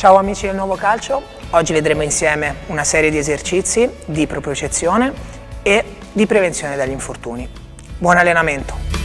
Ciao amici del Nuovo Calcio, oggi vedremo insieme una serie di esercizi di propriocezione e di prevenzione dagli infortuni. Buon allenamento!